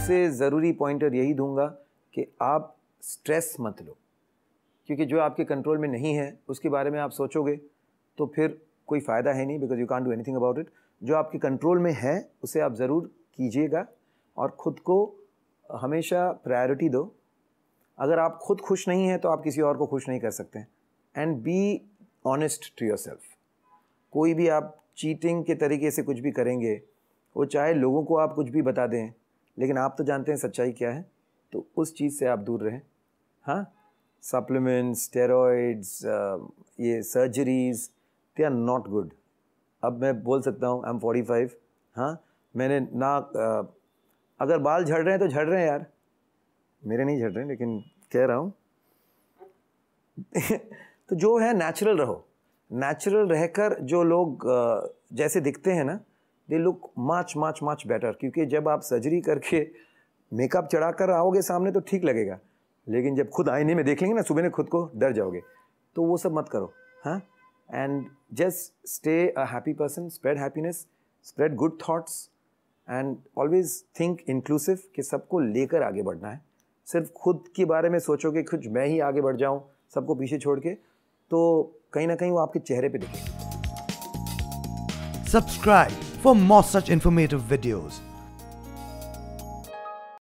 सबसे ज़रूरी पॉइंटर यही दूंगा कि आप स्ट्रेस मत लो, क्योंकि जो आपके कंट्रोल में नहीं है उसके बारे में आप सोचोगे तो फिर कोई फ़ायदा है नहीं, because you can't do anything about it. जो आपके कंट्रोल में है उसे आप ज़रूर कीजिएगा और ख़ुद को हमेशा प्रायोरिटी दो। अगर आप खुद खुश नहीं हैं तो आप किसी और को खुश नहीं कर सकते। And be honest to yourself. कोई भी आप चीटिंग के तरीके से कुछ भी करेंगे, वो चाहे लोगों को आप कुछ भी बता दें, लेकिन आप तो जानते हैं सच्चाई क्या है, तो उस चीज़ से आप दूर रहें। हाँ, सप्लीमेंट्स, स्टेरॉइड्स, ये surgeries, they are not good. अब मैं बोल सकता हूँ, आई एम 45। हाँ, मैंने ना अगर बाल झड़ रहे हैं तो झड़ रहे हैं यार, मेरे नहीं झड़ रहे, लेकिन कह रहा हूँ तो जो है नेचुरल रहो। नेचुरल रहकर जो लोग जैसे दिखते हैं ना, they look much much much better. क्योंकि जब आप सर्जरी करके मेकअप चढ़ा कर आओगे सामने तो ठीक लगेगा, लेकिन जब खुद आईने में देख लेंगे ना सुबह ने खुद को, डर जाओगे। तो वो सब मत करो। हाँ, and just stay a happy person, spread happiness, spread good thoughts and always think inclusive, कि सबको लेकर आगे बढ़ना है। सिर्फ खुद के बारे में सोचोगे कुछ मैं ही आगे बढ़ जाऊं सबको पीछे छोड़ के, तो कहीं ना कहीं वो आपके चेहरे पे दिखेगा। Subscribe for more such informative videos.